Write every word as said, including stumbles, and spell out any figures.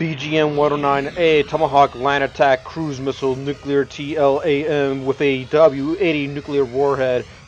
B G M one oh nine A Tomahawk Land Attack Cruise Missile Nuclear T L A M with a W eighty nuclear warhead